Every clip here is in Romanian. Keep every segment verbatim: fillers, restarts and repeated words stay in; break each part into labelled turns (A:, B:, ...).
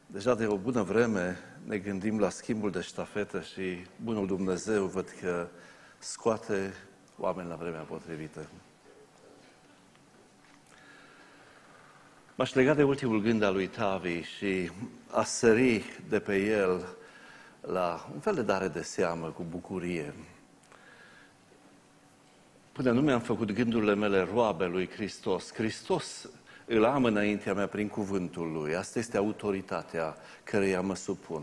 A: Deja de o bună vreme ne gândim la schimbul de ștafetă și bunul Dumnezeu văd că scoate oameni la vremea potrivită. M-aș lega de ultimul gând al lui Tavi și a sări de pe el la un fel de dare de seamă, cu bucurie. Până nu mi-am făcut gândurile mele roabe lui Hristos. Hristos îl am înaintea mea prin cuvântul Lui. Asta este autoritatea căreia mă supun.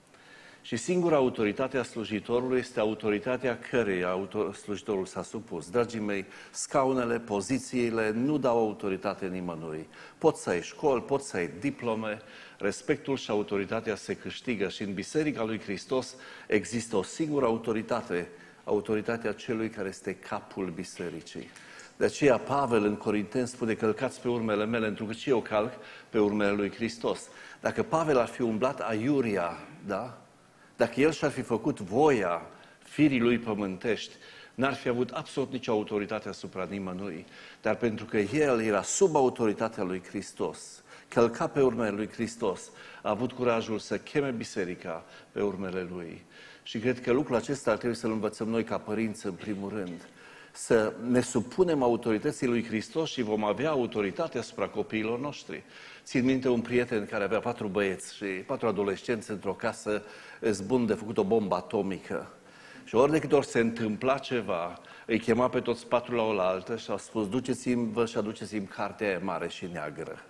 A: Și singura autoritate a slujitorului este autoritatea căreia slujitorul s-a supus. Dragii mei, scaunele, pozițiile nu dau autoritate nimănui. Poți să ai școli, poți să ai diplome, respectul și autoritatea se câștigă și în Biserica lui Hristos există o singură autoritate, autoritatea celui care este capul bisericii. De aceea Pavel în Corinteni spune: călcați pe urmele mele, întrucât și eu calc pe urmele lui Hristos. Dacă Pavel ar fi umblat aiuria, da? Dacă el și-ar fi făcut voia firii lui pământești, n-ar fi avut absolut nicio autoritate asupra nimănui. Dar pentru că el era sub autoritatea lui Hristos, călca pe urmele lui Hristos, a avut curajul să cheme biserica pe urmele lui. Și cred că lucrul acesta ar trebui să-l învățăm noi ca părinți în primul rând. Să ne supunem autorității lui Hristos și vom avea autoritate asupra copiilor noștri. Țin minte un prieten care avea patru băieți și patru adolescenți într-o casă zbun de făcut o bombă atomică. Și ori de câte ori se întâmpla ceva, îi chema pe toți patru la oaltă și a spus: duceți-mi-vă și aduceți-mi cartea aia mare și neagră.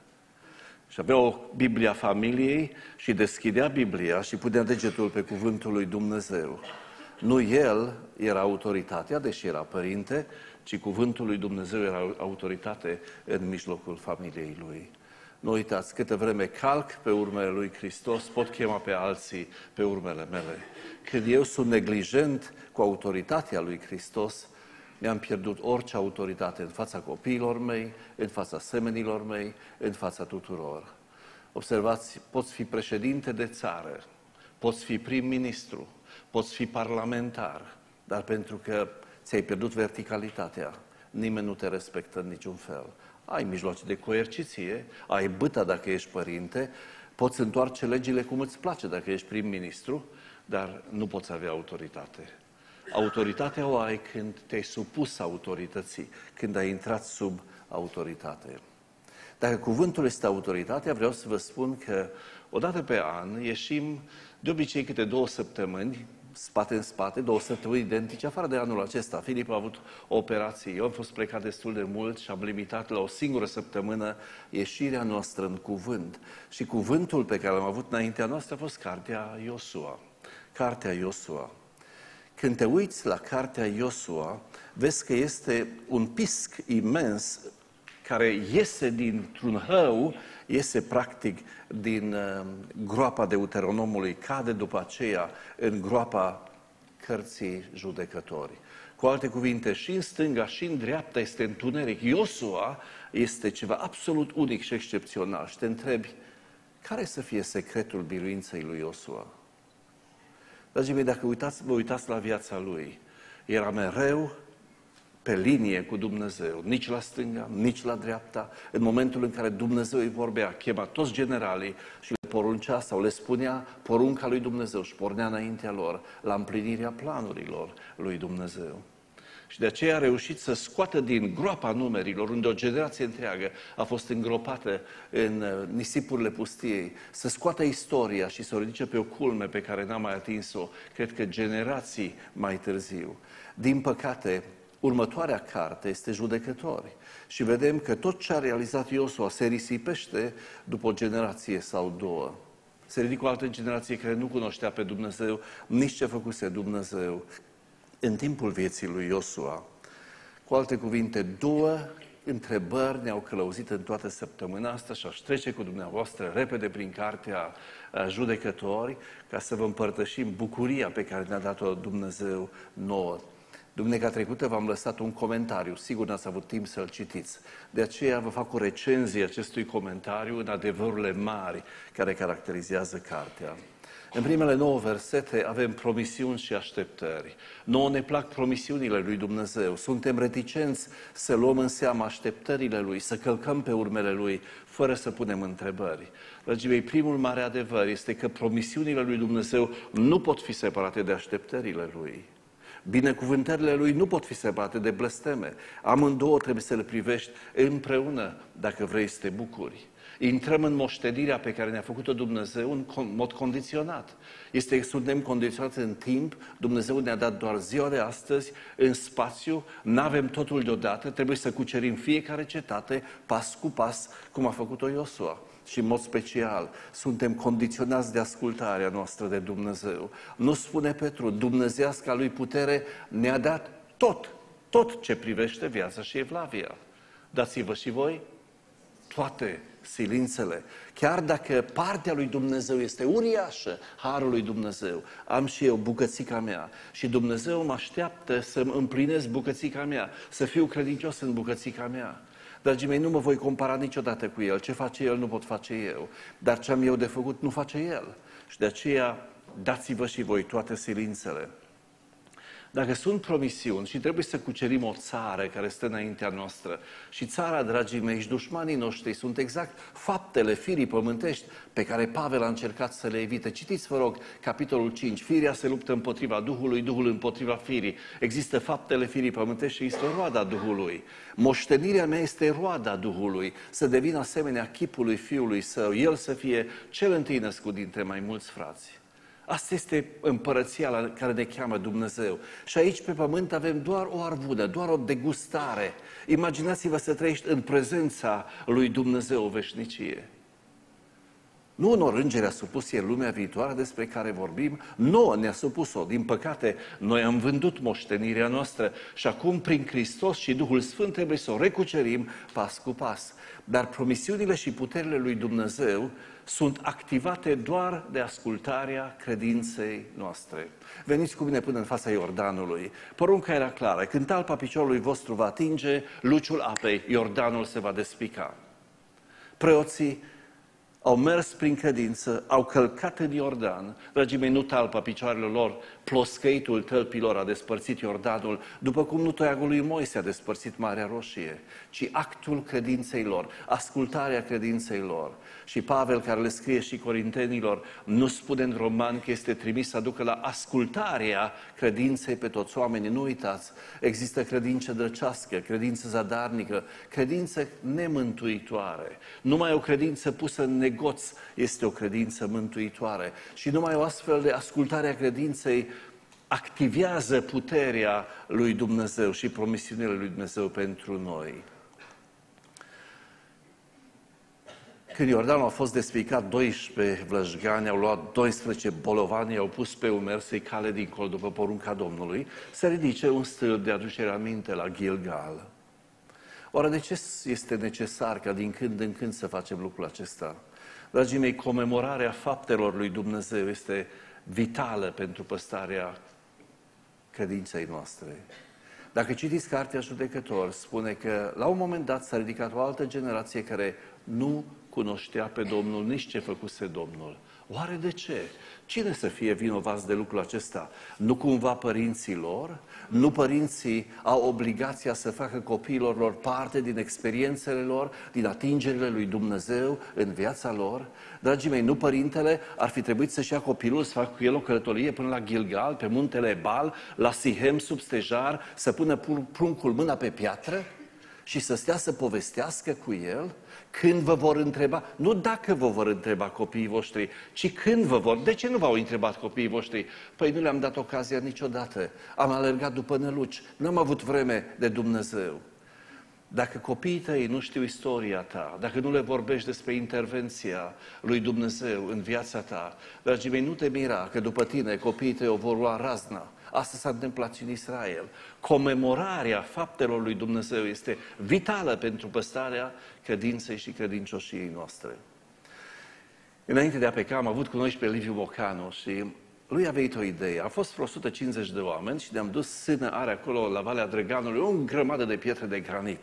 A: Și avea o Biblie a familiei și deschidea Biblia și punea degetul pe cuvântul lui Dumnezeu. Nu el era autoritatea, deși era părinte, ci cuvântul lui Dumnezeu era autoritate în mijlocul familiei lui. Nu uitați, câte vreme calc pe urmele lui Hristos, pot chema pe alții pe urmele mele. Când eu sunt neglijent cu autoritatea lui Hristos, mi-am pierdut orice autoritate în fața copiilor mei, în fața semenilor mei, în fața tuturor. Observați, poți fi președinte de țară, poți fi prim-ministru, poți fi parlamentar, dar pentru că ți-ai pierdut verticalitatea, nimeni nu te respectă în niciun fel. Ai mijloace de coerciție, ai bâta dacă ești părinte, poți întoarce legile cum îți place dacă ești prim-ministru, dar nu poți avea autoritate. Autoritatea o ai când te-ai supus autorității, când ai intrat sub autoritate. Dacă cuvântul este autoritatea, vreau să vă spun că odată pe an ieșim de obicei câte două săptămâni, spate în spate, două săptămâni identice, afară de anul acesta. Filip a avut o operație, eu am fost plecat destul de mult și am limitat la o singură săptămână ieșirea noastră în cuvânt. Și cuvântul pe care l-am avut înaintea noastră a fost cartea Iosua. Cartea Iosua. Când te uiți la cartea Iosua, vezi că este un pisc imens care iese dintr-un hău, iese practic din uh, groapa Deuteronomului, cade după aceea în groapa cărții Judecători. Cu alte cuvinte, și în stânga și în dreapta este întuneric. Iosua este ceva absolut unic și excepțional. Și te întrebi, care să fie secretul biruinței lui Iosua? Dragii mei, dacă uitați, vă uitați la viața lui, era mereu pe linie cu Dumnezeu, nici la stânga, nici la dreapta. În momentul în care Dumnezeu îi vorbea, chema toți generalii și le poruncea sau le spunea porunca lui Dumnezeu și pornea înaintea lor la împlinirea planurilor lui Dumnezeu. Și de aceea a reușit să scoată din groapa numerilor, unde o generație întreagă a fost îngropată în nisipurile pustiei, să scoată istoria și să o ridice pe o culme pe care n-a mai atins-o, cred că generații mai târziu. Din păcate, următoarea carte este Judecători. Și vedem că tot ce a realizat Iosua se risipește după o generație sau două. Se ridică o altă generație care nu cunoștea pe Dumnezeu, nici ce făcuse Dumnezeu în timpul vieții lui Iosua. Cu alte cuvinte, două întrebări ne-au călăuzit în toată săptămâna asta și aș trece cu dumneavoastră repede prin cartea Judecători ca să vă împărtășim bucuria pe care ne-a dat-o Dumnezeu nouă. Duminica trecută v-am lăsat un comentariu, sigur n-ați avut timp să-l citiți. De aceea vă fac o recenzie acestui comentariu în adevărurile mari care caracterizează cartea. În primele nouă versete avem promisiuni și așteptări. Nouă ne plac promisiunile lui Dumnezeu. Suntem reticenți să luăm în seamă așteptările Lui, să călcăm pe urmele Lui, fără să punem întrebări. Dragii mei, primul mare adevăr este că promisiunile lui Dumnezeu nu pot fi separate de așteptările Lui. Binecuvântările Lui nu pot fi separate de blesteme. Amândouă trebuie să le privești împreună dacă vrei să te bucuri. Intrăm în moștenirea pe care ne-a făcut-o Dumnezeu în mod condiționat. Este, suntem condiționați în timp, Dumnezeu ne-a dat doar ziua de astăzi, în spațiu, n-avem totul deodată, trebuie să cucerim fiecare cetate, pas cu pas, cum a făcut-o Iosua. Și în mod special, suntem condiționați de ascultarea noastră de Dumnezeu. Nu spune Petru, dumnezeiasca lui putere ne-a dat tot, tot ce privește viața și evlavia. Dați-vă și voi toate silințele. Chiar dacă partea lui Dumnezeu este uriașă, harul lui Dumnezeu, am și eu bucățica mea și Dumnezeu mă așteaptă să-mi împlinesc bucățica mea, să fiu credincios în bucățica mea. Dragii mei, nu mă voi compara niciodată cu El. Ce face El, nu pot face eu. Dar ce am eu de făcut, nu face El. Și de aceea, dați-vă și voi toate silințele. Dacă sunt promisiuni și trebuie să cucerim o țară care stă înaintea noastră și țara, dragii mei, și dușmanii noștri sunt exact faptele firii pământești pe care Pavel a încercat să le evite. Citiți, vă rog, capitolul cinci. Firea se luptă împotriva Duhului, Duhul împotriva firii. Există faptele firii pământești și este roada Duhului. Moștenirea mea este roada Duhului, să devină asemenea chipului Fiului Său, El să fie cel întâi născut dintre mai mulți frați. Asta este împărăția la care ne cheamă Dumnezeu. Și aici pe pământ avem doar o arvună, doar o degustare. Imaginați-vă să trăiești în prezența lui Dumnezeu o veșnicie. Nu unor îngeri a supus El lumea viitoare despre care vorbim, nouă ne-a supus-o. Din păcate, noi am vândut moștenirea noastră și acum prin Hristos și Duhul Sfânt trebuie să o recucerim pas cu pas. Dar promisiunile și puterile lui Dumnezeu sunt activate doar de ascultarea credinței noastre. Veniți cu mine până în fața Iordanului. Porunca era clară. Când talpa piciorului vostru va atinge luciul apei, Iordanul se va despica. Preoții au mers prin credință, au călcat în Iordan. Dragii mei, nu talpa picioarelor lor, ploscăitul tălpilor a despărțit Iordanul, după cum nu toiagul lui Moise a despărțit Marea Roșie, ci actul credinței lor, ascultarea credinței lor. Și Pavel, care le scrie și corintenilor, nu spune în Roman că este trimis să aducă la ascultarea credinței pe toți oamenii. Nu uitați, există credință drăcească, credință zadarnică, credință nemântuitoare. Numai o credință pusă în negoț este o credință mântuitoare. Și numai o astfel de ascultare a credinței activează puterea lui Dumnezeu și promisiunile lui Dumnezeu pentru noi. Când Iordanul a fost despicat, doisprezece vlăjgani au luat doisprezece bolovani, au pus pe umeri să-i cale dincolo după porunca Domnului, să ridice un stâlp de aducere aminte la Gilgal. Oare de ce este necesar ca din când în când să facem lucrul acesta? Dragii mei, comemorarea faptelor lui Dumnezeu este vitală pentru păstrarea credinței noastre. Dacă citiți Cartea Judecători, spune că la un moment dat s-a ridicat o altă generație care nu cunoștea pe Domnul, nici ce făcuse Domnul. Oare de ce? Cine să fie vinovați de lucrul acesta? Nu cumva părinții lor? Nu părinții au obligația să facă copiilor lor parte din experiențele lor, din atingerile lui Dumnezeu în viața lor? Dragii mei, nu părintele ar fi trebuit să-și ia copilul, să facă cu el o călătorie până la Gilgal, pe muntele Ebal, la Sihem sub stejar, să pună pruncul mâna pe piatră și să stea să povestească cu el? Când vă vor întreba, nu dacă vă vor întreba copiii voștri, ci când vă vor. De ce nu v-au întrebat copiii voștri? Păi nu le-am dat ocazia niciodată. Am alergat după năluci, n-am avut vreme de Dumnezeu. Dacă copiii tăi nu știu istoria ta, dacă nu le vorbești despre intervenția lui Dumnezeu în viața ta, dragii mei, nu te mira că după tine copiii tăi o vor lua razna. Asta s-a întâmplat și în Israel. Comemorarea faptelor lui Dumnezeu este vitală pentru păstrarea credinței și credincioșiei noastre. Înainte de a pleca, am avut cu noi și pe Liviu Mocanu și lui a venit o idee. A fost vreo o sută cincizeci de oameni și ne-am dus, sână are acolo la Valea Drăganului, o grămadă de pietre de granit.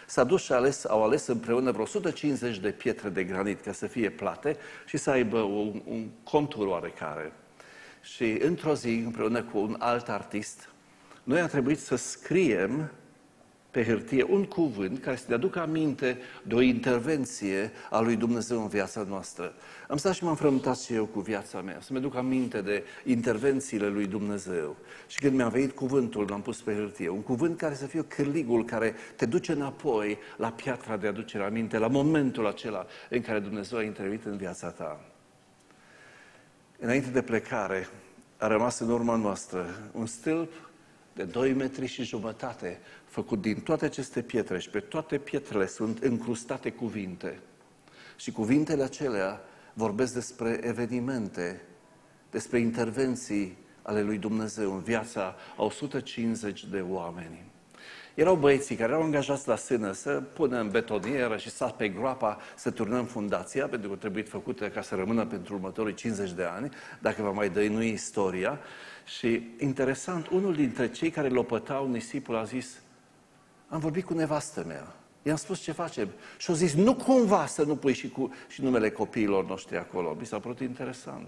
A: S-a dus și ales, au ales împreună vreo o sută cincizeci de pietre de granit ca să fie plate și să aibă un, un contur oarecare. Și într-o zi, împreună cu un alt artist, noi a trebuit să scriem pe hârtie un cuvânt care să ne aducă aminte de o intervenție a lui Dumnezeu în viața noastră. Am stat și m-am frământat și eu cu viața mea, să-mi aduc aminte de intervențiile lui Dumnezeu. Și când mi-a venit cuvântul, l-am pus pe hârtie. Un cuvânt care să fie cârligul care te duce înapoi la piatra de aducere aminte, la momentul acela în care Dumnezeu a intervenit în viața ta. Înainte de plecare, a rămas în urma noastră un stâlp de doi metri și jumătate, făcut din toate aceste pietre, și pe toate pietrele sunt încrustate cuvinte. Și cuvintele acelea vorbesc despre evenimente, despre intervenții ale lui Dumnezeu în viața a o sută cincizeci de oameni. Erau băieții care erau angajați la sână să pună în betonieră și să pe groapa să turnăm fundația, pentru că trebuie făcută ca să rămână pentru următorii cincizeci de ani, dacă va mai dăinui istoria. Și interesant, unul dintre cei care lopătau nisipul a zis: am vorbit cu nevastă mea, i-am spus ce facem. Și au zis: nu cumva să nu pui și, cu, și numele copiilor noștri acolo. Mi s-a părut interesant.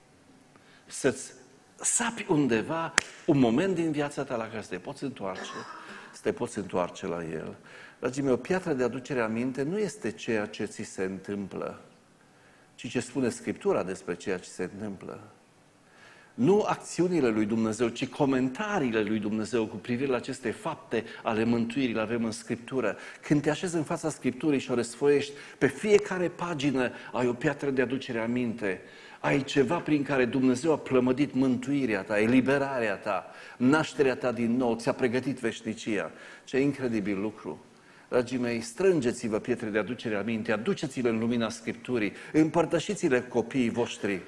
A: Să-ți sapi undeva un moment din viața ta la care să te poți întoarce, să te poți întoarce la el. Dragii mei, o piatră de aducere aminte nu este ceea ce ți se întâmplă, ci ce spune Scriptura despre ceea ce se întâmplă. Nu acțiunile lui Dumnezeu, ci comentariile lui Dumnezeu cu privire la aceste fapte ale mântuirii, le avem în Scriptură. Când te așezi în fața Scripturii și o răsfoiești, pe fiecare pagină ai o piatră de aducere aminte. Ai ceva prin care Dumnezeu a plămădit mântuirea ta, eliberarea ta, nașterea ta din nou, ți-a pregătit veșnicia. Ce incredibil lucru! Dragii mei, strângeți-vă pietre de aducere aminte, aduceți-le în lumina Scripturii, împărtășiți-le copiii voștri.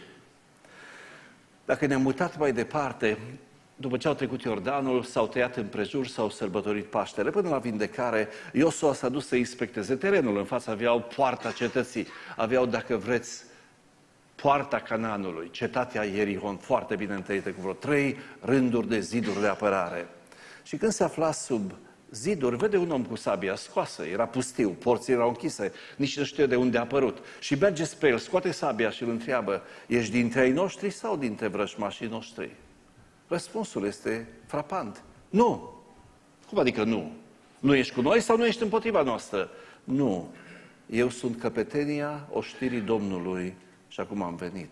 A: Dacă ne-am mutat mai departe, după ce au trecut Iordanul, s-au tăiat împrejur, s-au sărbătorit Paștele. Până la vindecare, Iosua s-a dus să inspecteze terenul. În față aveau poarta cetății, aveau, dacă vreți, poarta Canaanului, cetatea Ierihon, foarte bine întărită, cu vreo trei rânduri de ziduri de apărare. Și când se afla sub ziduri, vede un om cu sabia scoasă, era pustiu, porțile erau închise, nici nu știe de unde a apărut. Și merge spre el, scoate sabia și îl întreabă: ești dintre ai noștri sau dintre vrăjmașii noștri? Răspunsul este frapant: nu. Cum adică nu? Nu ești cu noi sau nu ești împotriva noastră? Nu. Eu sunt căpetenia oștirii Domnului și acum am venit.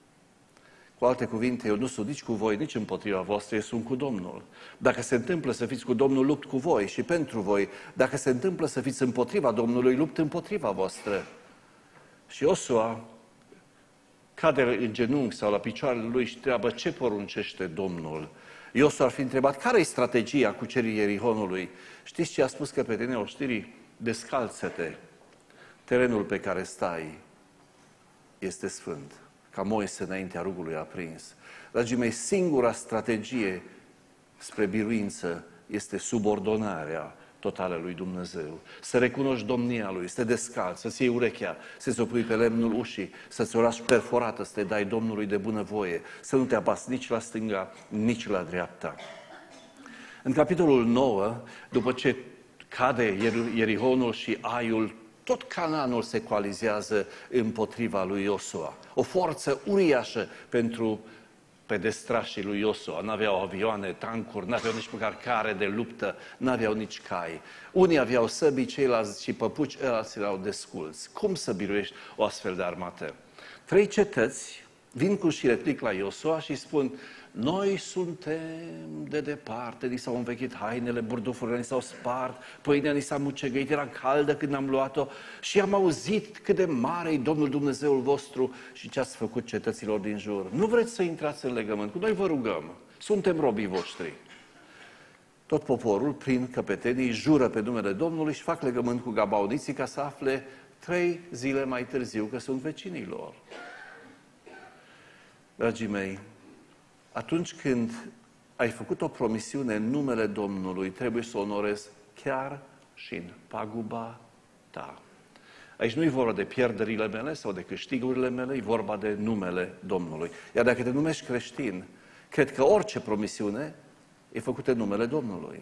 A: Cu alte cuvinte, eu nu sunt nici cu voi, nici împotriva voastră, eu sunt cu Domnul. Dacă se întâmplă să fiți cu Domnul, lupt cu voi și pentru voi. Dacă se întâmplă să fiți împotriva Domnului, lupt împotriva voastră. Și Iosua cade în genunchi sau la picioarele lui și întreabă: ce poruncește Domnul? Iosua ar fi întrebat: care e strategia cuceririi Ierihonului? Știți ce a spus căpetenia oștirii? Descalță-te. Terenul pe care stai este sfânt. Ca Moise înaintea rugului aprins. Dragii mei, singura strategie spre biruință este subordonarea totală lui Dumnezeu. Să recunoști domnia lui, să te descalți, să-ți iei urechea, să-ți o pui pe lemnul ușii, să-ți o lași perforată, să te dai Domnului de bunăvoie, să nu te abasi nici la stânga, nici la dreapta. În capitolul nouă, după ce cade Ierihonul și Aiul, tot Canaanul se coalizează împotriva lui Iosua. O forță uriașă pentru pedestrașii lui Iosua. N-aveau avioane, tancuri, n-aveau nici măcar care de luptă, n-aveau nici cai. Unii aveau săbii, ceilalți și păpuci, alții erau desculți. Cum să biruiești o astfel de armată? Trei cetăți vin cu șiretlic la Iosua și spun: noi suntem de departe, ni s-au învechit hainele, burdufurile ni s-au spart, pâinea ni s-a mucegăit, era caldă când am luat-o și am auzit cât de mare e Domnul Dumnezeul vostru și ce ați făcut cetăților din jur. Nu vreți să intrați în legământ cu noi? Vă rugăm, suntem robii voștri. Tot poporul, prin căpetenii, jură pe numele Domnului și fac legământ cu gabaoniții ca să afle trei zile mai târziu că sunt vecinii lor. Dragii mei, atunci când ai făcut o promisiune în numele Domnului, trebuie să o onorezi chiar și în paguba ta. Aici nu e vorba de pierderile mele sau de câștigurile mele, e vorba de numele Domnului. Iar dacă te numești creștin, cred că orice promisiune e făcută în numele Domnului.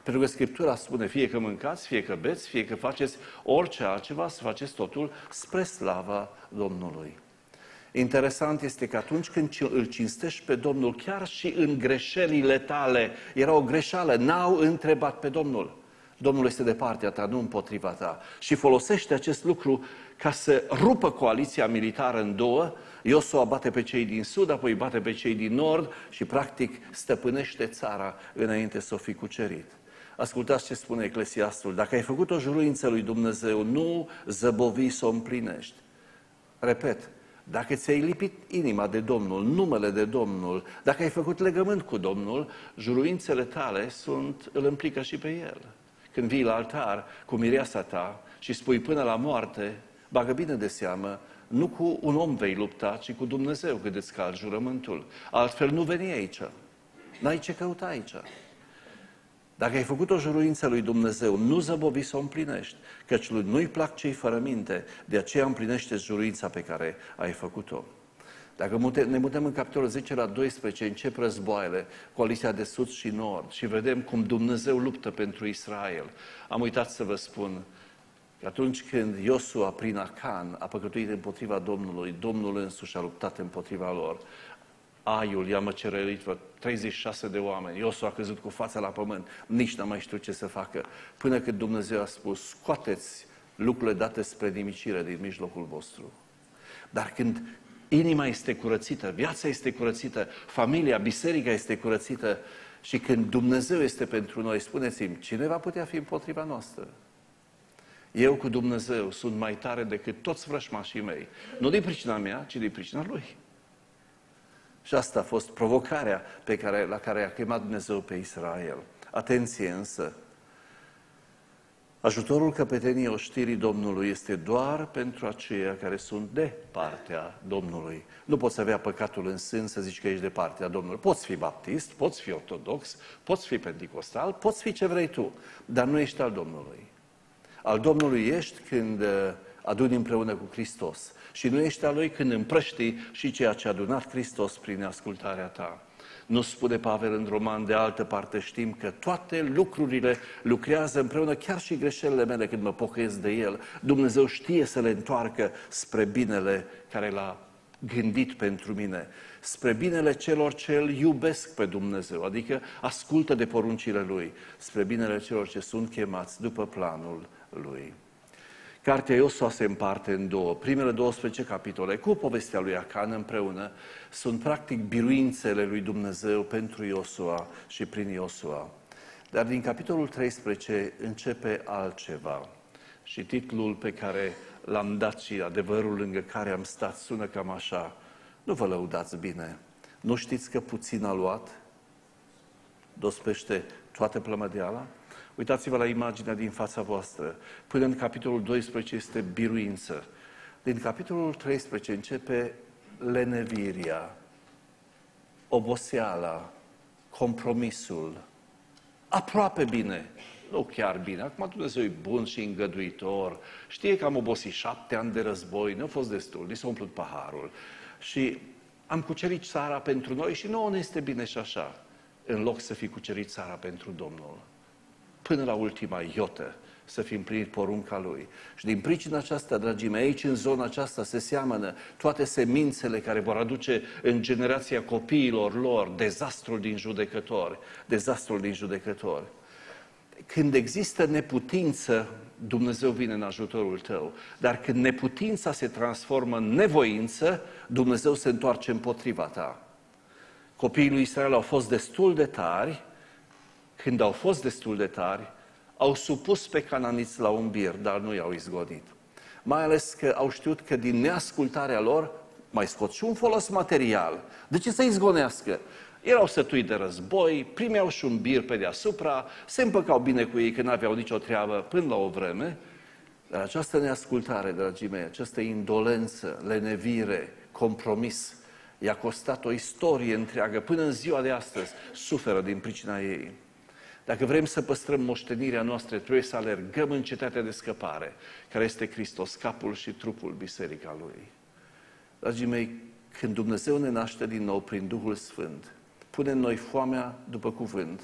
A: Pentru că Scriptura spune, fie că mâncați, fie că beți, fie că faceți orice altceva, să faceți totul spre slava Domnului. Interesant este că atunci când îl cinstești pe Domnul, chiar și în greșelile tale, era o greșeală, n-au întrebat pe Domnul. Domnul este de partea ta, nu împotriva ta. Și folosește acest lucru ca să rupă coaliția militară în două. Iosua bate pe cei din sud, apoi bate pe cei din nord și practic stăpânește țara înainte să o fi cucerit. Ascultați ce spune Eclesiastul. Dacă ai făcut o juruință lui Dumnezeu, nu zăbovi să o împlinești. Repet, dacă ți-ai lipit inima de Domnul, numele de Domnul, dacă ai făcut legământ cu Domnul, juruințele tale sunt, îl implică și pe El. Când vii la altar cu mireasa ta și spui până la moarte, bagă bine de seamă, nu cu un om vei lupta, ci cu Dumnezeu când îți calci jurământul. Altfel nu veni aici. N-ai ce căuta aici. Dacă ai făcut o juruință lui Dumnezeu, nu zăbovi să o împlinești, căci lui nu-i plac cei fără minte, de aceea împlinește juruința pe care ai făcut-o. Dacă ne mutăm în capitolul zece la doisprezece, încep războaiele, coaliția de sud și nord și vedem cum Dumnezeu luptă pentru Israel. Am uitat să vă spun că atunci când Iosua prin Acan a păcătuit împotriva Domnului, Domnul însuși a luptat împotriva lor. Aiul i-a măcerelit vreo treizeci și șase de oameni. Iosua a căzut cu fața la pământ, nici n-a mai știut ce să facă. Până când Dumnezeu a spus, scoateți lucrurile date spre nimicire din mijlocul vostru. Dar când inima este curățită, viața este curățită, familia, biserica este curățită și când Dumnezeu este pentru noi, spuneți-mi, cine va putea fi împotriva noastră? Eu cu Dumnezeu sunt mai tare decât toți vrășmașii mei. Nu din pricina mea, ci din pricina Lui. Și asta a fost provocarea pe care, la care a chemat Dumnezeu pe Israel. Atenție însă! Ajutorul căpeteniei oștirii Domnului este doar pentru aceia care sunt de partea Domnului. Nu poți avea păcatul în sân să zici că ești de partea Domnului. Poți fi baptist, poți fi ortodox, poți fi penticostal, poți fi ce vrei tu, dar nu ești al Domnului. Al Domnului ești când aduni împreună cu Hristos și nu ești al Lui când împrăștii și ceea ce a adunat Hristos prin ascultarea ta. Nu spune Pavel în Roman, de altă parte știm că toate lucrurile lucrează împreună, chiar și greșelile mele când mă pocăiesc de El. Dumnezeu știe să le întoarcă spre binele care l-a gândit pentru mine, spre binele celor ce îl iubesc pe Dumnezeu, adică ascultă de poruncile Lui, spre binele celor ce sunt chemați după planul Lui. Cartea Iosua se împarte în două. Primele douăsprezece capitole, cu povestea lui Acan împreună, sunt practic biruințele lui Dumnezeu pentru Iosua și prin Iosua. Dar din capitolul treisprezece începe altceva. Și titlul pe care l-am dat și adevărul lângă care am stat sună cam așa. Nu vă lăudați bine. Nu știți că puțin a luat? Dospește toată plămădeala? Uitați-vă la imaginea din fața voastră. Până în capitolul doisprezece este biruință. Din capitolul treisprezece începe leneviria, oboseala, compromisul. Aproape bine. Nu chiar bine. Acum Dumnezeu e bun și îngăduitor. Știe că am obosit șapte ani de război. Nu a fost destul. Ni s-a umplut paharul. Și am cucerit țara pentru noi și nouă ne este bine și așa. În loc să fi cucerit țara pentru Domnul. Până la ultima iotă să fi împlinit porunca Lui. Și din pricina aceasta, dragii mei, aici în zona aceasta se seamănă toate semințele care vor aduce în generația copiilor lor dezastrul din judecători. Dezastrul din judecători. Când există neputință, Dumnezeu vine în ajutorul tău. Dar când neputința se transformă în nevoință, Dumnezeu se întoarce împotriva ta. Copiii lui Israel au fost destul de tari. Când au fost destul de tari, au supus pe cananiți la un bir, dar nu i-au izgonit. Mai ales că au știut că din neascultarea lor mai scot și un folos material. De ce să izgonească? Erau sătui de război, primeau și un bir pe deasupra, se împăcau bine cu ei că n-aveau nicio treabă până la o vreme. Dar această neascultare, dragii mei, această indolență, lenevire, compromis, i-a costat o istorie întreagă. Până în ziua de astăzi suferă din pricina ei. Dacă vrem să păstrăm moștenirea noastră, trebuie să alergăm în cetatea de scăpare, care este Hristos, capul și trupul biserica Lui. Dragii mei, când Dumnezeu ne naște din nou prin Duhul Sfânt, pune în noi foamea după cuvânt,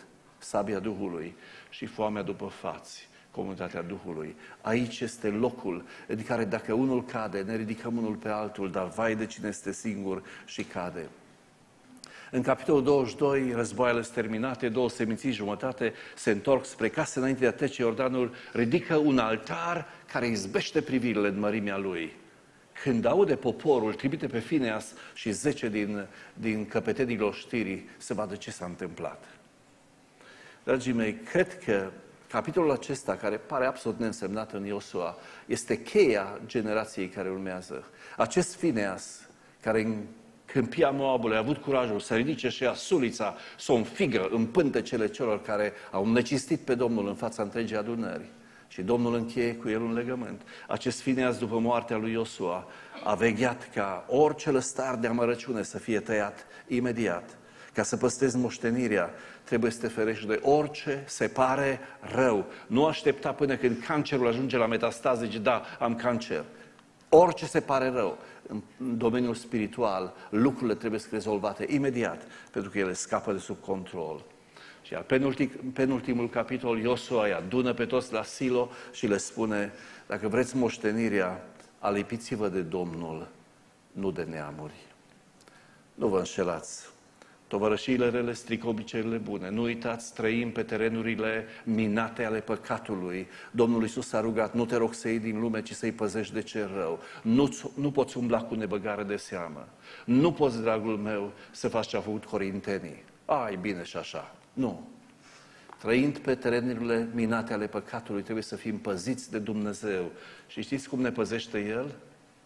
A: sabia Duhului și foamea după fați, comunitatea Duhului. Aici este locul în care dacă unul cade, ne ridicăm unul pe altul, dar vai de cine este singur și cade. În capitolul douăzeci și doi, războaiele sunt terminate, două seminții jumătate se întorc spre casă înainte de a trece Iordanul, ridică un altar care izbește privirile în mărimea lui. Când aude poporul, trimite pe Fineas și zece din, din căpetenilor știrii să vadă ce s-a întâmplat. Dragii mei, cred că capitolul acesta, care pare absolut neînsemnat în Iosua, este cheia generației care urmează. Acest Fineas, care în câmpia Moabului a avut curajul să ridice și ia sulița, să o înfigă în pântecele celor care au necistit pe Domnul în fața întregii adunări. Și Domnul încheie cu el un legământ. Acest Fineas, după moartea lui Iosua, a vegheat ca orice lăstar de amărăciune să fie tăiat imediat. Ca să păstrezi moștenirea, trebuie să te ferești de orice se pare rău. Nu aștepta până când cancerul ajunge la metastaze, zice, da, am cancer. Orice se pare rău. În domeniul spiritual, lucrurile trebuie să fie rezolvate imediat, pentru că ele scapă de sub control. Și penultim, penultimul capitol, Iosua îi adună pe toți la Silo și le spune, dacă vreți moștenirea, alipiți-vă de Domnul, nu de neamuri. Nu vă înșelați. Tovărășiile rele strică obiceiurile bune. Nu uitați, trăim pe terenurile minate ale păcatului. Domnul Iisus a rugat, nu te rog să iei din lume, ci să-i păzești de cel rău. Nu, nu poți umbla cu nebăgare de seamă. Nu poți, dragul meu, să faci ce a făcut corintenii. Ai, bine și așa. Nu. Trăind pe terenurile minate ale păcatului, trebuie să fim păziți de Dumnezeu. Și știți cum ne păzește El?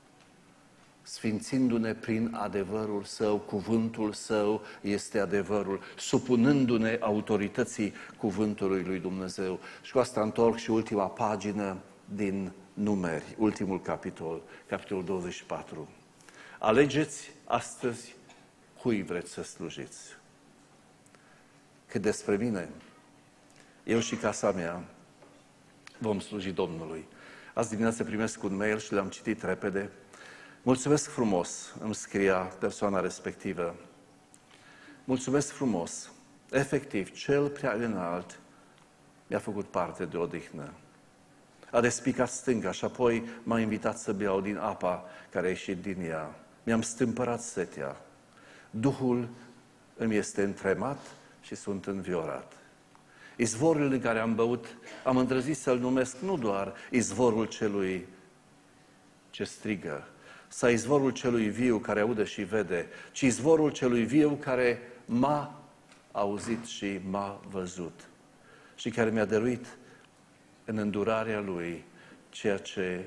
A: Sfințindu-ne prin adevărul Său, cuvântul Său este adevărul, supunându-ne autorității cuvântului lui Dumnezeu. Și cu asta întorc și ultima pagină din Numeri, ultimul capitol, capitolul douăzeci și patru. Alegeți astăzi cui vreți să slujiți. Cât despre mine, eu și casa mea vom sluji Domnului. Azi dimineață primesc un mail și l-am citit repede. Mulțumesc frumos, îmi scria persoana respectivă. Mulțumesc frumos. Efectiv, cel prea înalt mi-a făcut parte de odihnă. A despicat stânga și apoi m-a invitat să beau din apa care a ieșit din ea. Mi-am stâmpărat setea. Duhul îmi este întremat și sunt înviorat. Izvorul în care am băut, am îndrăzit să-l numesc nu doar izvorul celui ce strigă, sau izvorul celui viu care aude și vede, ci izvorul celui viu care m-a auzit și m-a văzut și care mi-a dăruit în îndurarea Lui ceea ce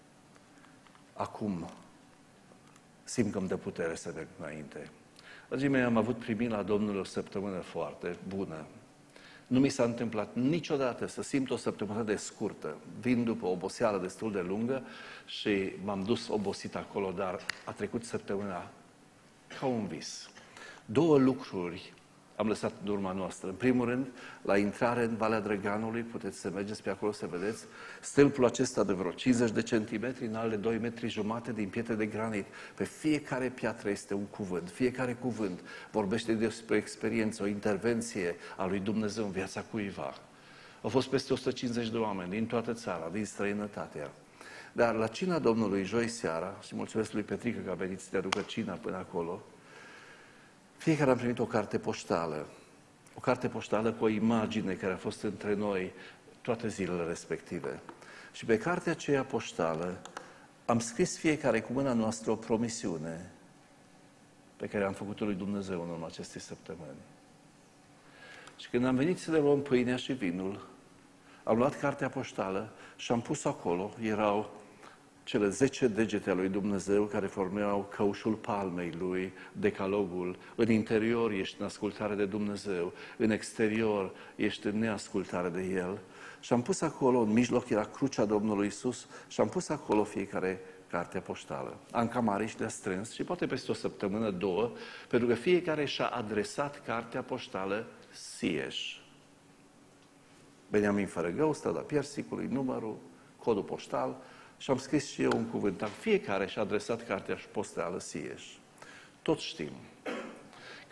A: acum simt că îmi dă putere să merg înainte. Dragii mei, am avut primit la Domnul o săptămână foarte bună. Nu mi s-a întâmplat niciodată să simt o săptămână de scurtă. Vin după o oboseală destul de lungă și m-am dus obosit acolo, dar a trecut săptămâna ca un vis. Două lucruri am lăsat în urma noastră. În primul rând, la intrare în Valea Drăganului, puteți să mergeți pe acolo să vedeți, stâlpul acesta de vreo cincizeci de centimetri, înalt de doi metri jumate din pietre de granit. Pe fiecare piatră este un cuvânt. Fiecare cuvânt vorbește despre experiență, o intervenție a lui Dumnezeu în viața cuiva. Au fost peste o sută cincizeci de oameni din toată țara, din străinătatea. Dar la cina Domnului, joi seara, și mulțumesc lui Petrică că a venit să te aducă cina până acolo, fiecare am primit o carte poștală. O carte poștală cu o imagine care a fost între noi toate zilele respective. Și pe cartea aceea poștală am scris fiecare cu mâna noastră o promisiune pe care am făcut-o lui Dumnezeu în urma acestei săptămâni. Și când am venit să le luăm pâinea și vinul, am luat cartea poștală și am pus acolo, erau cele zece degete ale lui Dumnezeu care formeau căușul palmei lui, decalogul. În interior ești în ascultare de Dumnezeu, în exterior ești în neascultare de El. Și am pus acolo, în mijloc era crucea Domnului Iisus și am pus acolo fiecare carte poștală. Am cam arici de strâns și poate peste o săptămână, două, pentru că fiecare și-a adresat cartea poștală sieși. Beniamin Fărăgău, Strada Piersicului, numărul, codul poștal, și am scris și eu un cuvânt. Fiecare și-a adresat cartea poștală sieși. Toți știm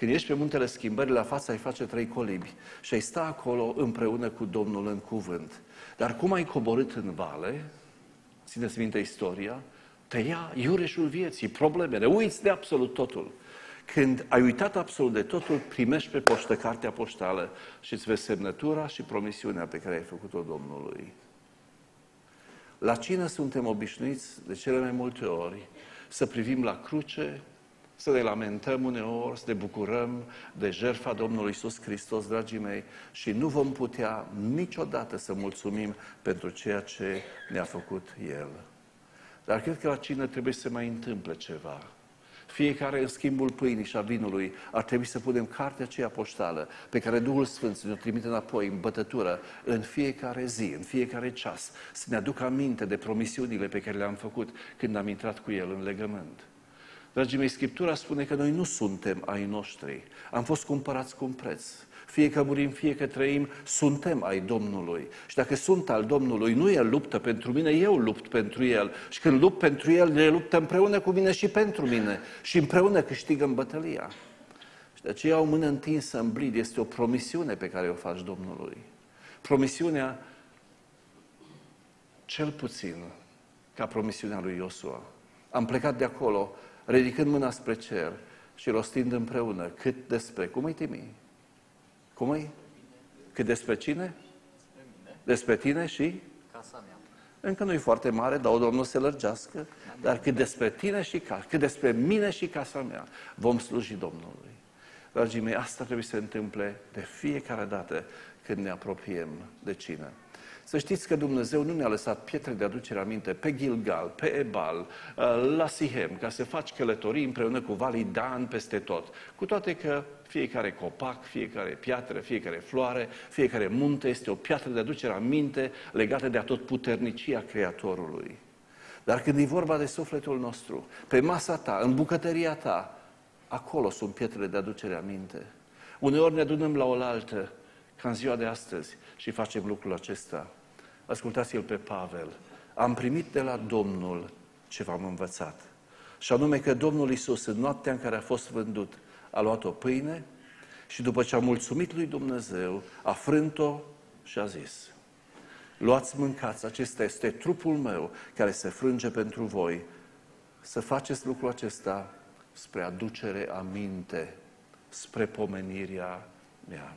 A: Când ești pe muntele schimbării, la față ai face trei colibi și ai sta acolo împreună cu Domnul în cuvânt. Dar cum ai coborât în vale, țineți minte istoria, te ia iureșul vieții, problemele, uiți de absolut totul. Când ai uitat absolut de totul, primești pe poștă cartea poștală și îți vezi semnătura și promisiunea pe care ai făcut-o Domnului. La cină suntem obișnuiți de cele mai multe ori să privim la cruce, să ne lamentăm uneori, să ne bucurăm de jertfa Domnului Iisus Hristos, dragii mei, și nu vom putea niciodată să mulțumim pentru ceea ce ne-a făcut El. Dar cred că la cină trebuie să se mai întâmple ceva. Fiecare în schimbul pâinii și a vinului ar trebui să punem cartea aceea poștală pe care Duhul Sfânt ne-o trimite înapoi în bătătură în fiecare zi, în fiecare ceas, să ne aducă aminte de promisiunile pe care le-am făcut când am intrat cu El în legământ. Dragii mei, Scriptura spune că noi nu suntem ai noștri. Am fost cumpărați cu un preț. Fie că murim, fie că trăim, suntem ai Domnului. Și dacă sunt al Domnului, nu El luptă pentru mine, eu lupt pentru El. Și când lupt pentru El, El luptă împreună cu mine și pentru mine. Și împreună câștigăm bătălia. Și de aceea o mână întinsă în blid este o promisiune pe care o faci Domnului. Promisiunea, cel puțin, ca promisiunea lui Iosua. Am plecat de acolo, ridicând mâna spre cer și rostind împreună cât despre, cum îi Timi? Cum îi? Cât despre cine? Despre tine și?
B: Casa mea.
A: Încă nu e foarte mare, dar o Domnul se lărgească, dar cât despre tine și casa, cât despre mine și casa mea, vom sluji Domnului. Dragii mei, asta trebuie să se întâmple de fiecare dată când ne apropiem de cină. Să știți că Dumnezeu nu ne-a lăsat pietre de aducere aminte pe Gilgal, pe Ebal, la Sihem, ca să faci călătorii împreună cu valii Dan peste tot. Cu toate că fiecare copac, fiecare piatră, fiecare floare, fiecare munte este o piatră de aducere aminte legată de atotputernicia Creatorului. Dar când e vorba de sufletul nostru, pe masa ta, în bucătăria ta, acolo sunt pietrele de aducere aminte. Uneori ne adunăm la oaltă, ca în ziua de astăzi, și facem lucrul acesta. Ascultați-l pe Pavel. Am primit de la Domnul ce v-am învățat. Și anume că Domnul Iisus, în noaptea în care a fost vândut, a luat o pâine și după ce a mulțumit lui Dumnezeu, a frânt-o și a zis: luați, mâncați, acesta este trupul meu care se frânge pentru voi. Să faceți lucrul acesta spre aducere aminte, spre pomenirea mea.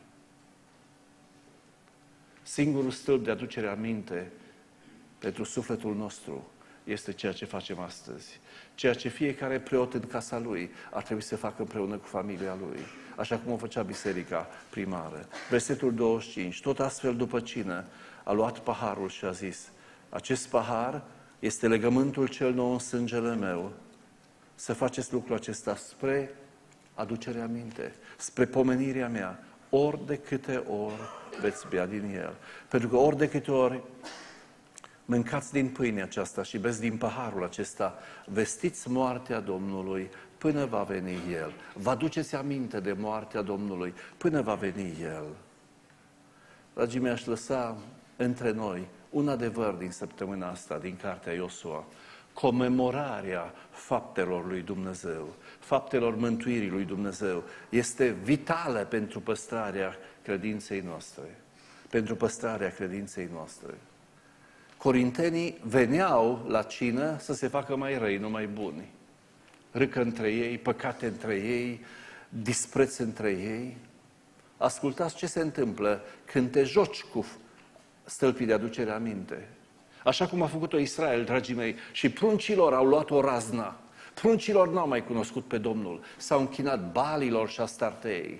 A: Singurul stâlp de aducere aminte pentru sufletul nostru este ceea ce facem astăzi. Ceea ce fiecare preot în casa lui ar trebui să facă împreună cu familia lui, așa cum o făcea biserica primară. Versetul douăzeci și cinci. Tot astfel, după cină, a luat paharul și a zis: acest pahar este legământul cel nou în sângele meu. Să faceți lucrul acesta spre aducerea aminte, spre pomenirea mea, ori de câte ori veți bea din el. Pentru că ori de câte ori mâncați din pâinea aceasta și beți din paharul acesta, vestiți moartea Domnului până va veni El. Vă aduceți aminte de moartea Domnului până va veni El. Dragii mei, aș lăsa între noi un adevăr din săptămâna asta, din cartea Iosua. Comemorarea faptelor lui Dumnezeu, faptelor mântuirii lui Dumnezeu, este vitală pentru păstrarea credinței noastre. Pentru păstrarea credinței noastre. Corintenii veneau la cină să se facă mai răi, nu mai buni. Râcă între ei, păcate între ei, dispreț între ei. Ascultați ce se întâmplă când te joci cu stâlpii de aducere aminte. Așa cum a făcut-o Israel, dragii mei, și pruncilor au luat o razna. Pruncilor n-au mai cunoscut pe Domnul. S-au închinat Baalilor și Astartei.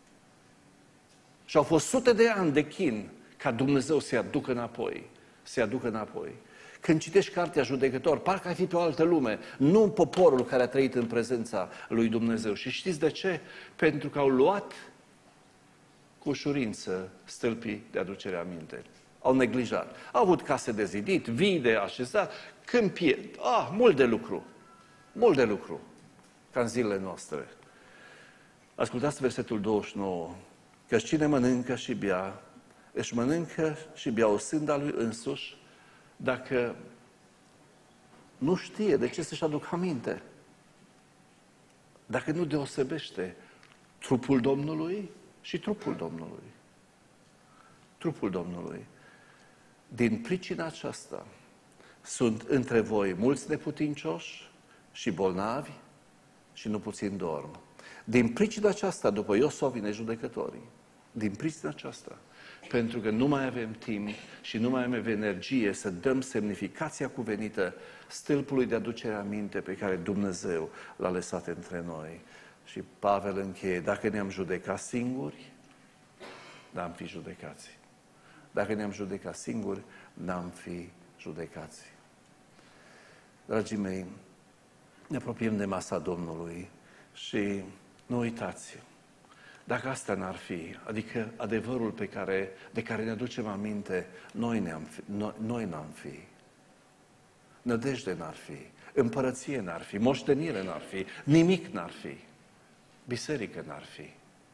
A: Și au fost sute de ani de chin ca Dumnezeu să-i aducă înapoi. Să-i aducă înapoi. Când citești cartea Judecător, parcă ai fi pe o altă lume, nu poporul care a trăit în prezența lui Dumnezeu. Și știți de ce? Pentru că au luat cu ușurință stâlpii de aducere aminte. Au neglijat. Au avut case de zidit, vii de așezat, câmpie. Ah, mult de lucru. Mult de lucru. Ca în zilele noastre. Ascultați versetul douăzeci și nouă. Că cine mănâncă și bea, își mănâncă și bea o sânda lui însuși, dacă nu știe de ce să-și aducă aminte. Dacă nu deosebește trupul Domnului și trupul Domnului. Trupul Domnului. Din pricina aceasta sunt între voi mulți neputincioși și bolnavi și nu puțin dorm. Din pricina aceasta, după Iosua vine judecătorii. Din pricina aceasta. Pentru că nu mai avem timp și nu mai avem energie să dăm semnificația cuvenită stâlpului de aducere aminte pe care Dumnezeu l-a lăsat între noi. Și Pavel încheie, dacă ne-am judecat singuri, n-am fi judecați. Dacă ne-am judecat singuri, n-am fi judecați. Dragii mei, ne apropiem de masa Domnului și nu uitați, dacă asta n-ar fi, adică adevărul pe care, de care ne aducem aminte, noi, ne-am fi, noi, noi n-am fi. Nădejde n-ar fi, împărăție n-ar fi, moștenire n-ar fi, nimic n-ar fi, biserică n-ar fi.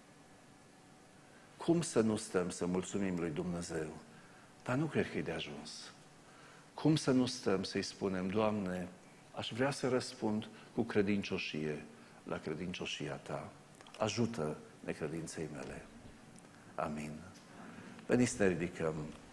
A: Cum să nu stăm să mulțumim lui Dumnezeu? Dar nu cred că e de ajuns. Cum să nu stăm să-i spunem, Doamne, aș vrea să răspund cu credincioșie la credincioșia Ta. Ajută necredinței mele. Amin. Veniți să ne ridicăm.